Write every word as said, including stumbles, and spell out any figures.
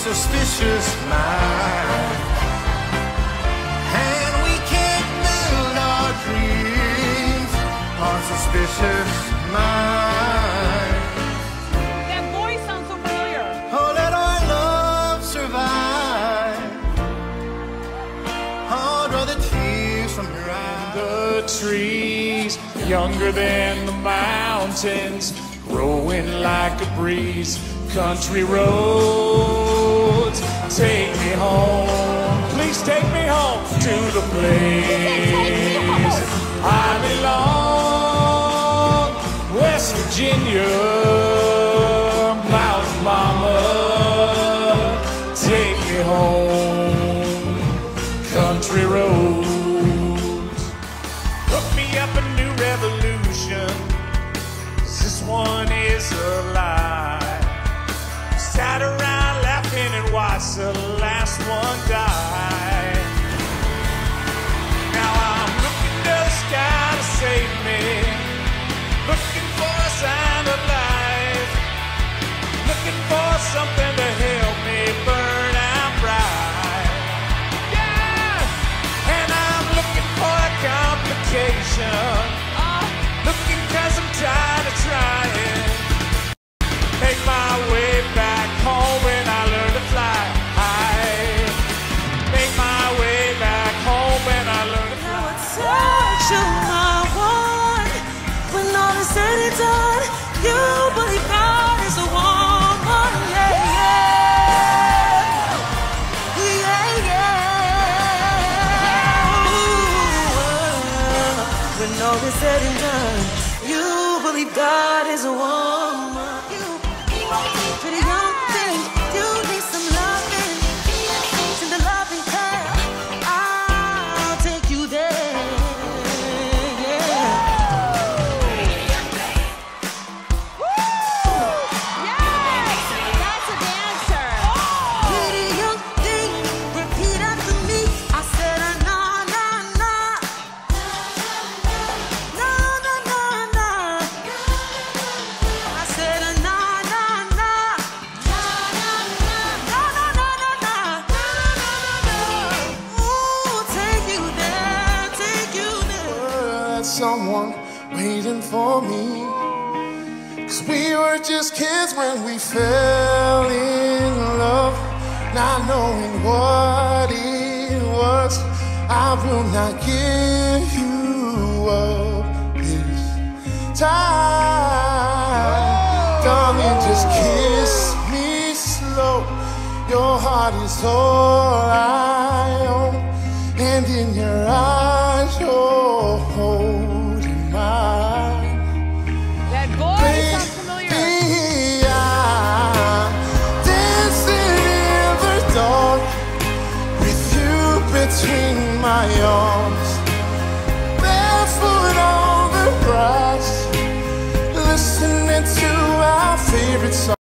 suspicious mind, and we can't build our dreams on suspicious mind. That voice sounds so familiar. Oh, let our love survive. Oh, draw the tears from your eyes. The trees, younger than the mountains, growing like a breeze. Country roads, take me home. Please take me home to the place I belong. West Virginia, Mountain Mama, take me home. Country roads, hook me up a new revolution. This one is a lie. Sat around laughing and watched the last one die. Now I'm looking to the sky to save me, looking for a sign of life, looking for something to help me burn out bright. Yeah! And I'm looking for a complication, looking 'cause I'm tired of trying. Make my way back home when I learn to fly high. Make my way back home when I learn to fly high. Touch you, my one. When all is said and done, you believe God is a woman. Yeah, yeah. Yeah, yeah. Ooh, when all is said and done, you believe God is a woman. Pretty young thing, you need some loving. In the loving care, I'll take you there. Yeah. Yes! That's a dancer. Pretty young thing, repeat after me. I said a na na na, na na na na. I said a na na na, na na na na na. Ooh, take you there, take you there. There's someone waiting for me, 'cause we were just kids when we fell in love, not knowing what it was. I will not give you up this time. Darling, just kiss me slow. Your heart is all I own, and in your eyes you're holding mine. That voice sounds familiar. Baby, I'm dancing in the dark with you between my arms, barefoot on the grass, listening to our favorite song.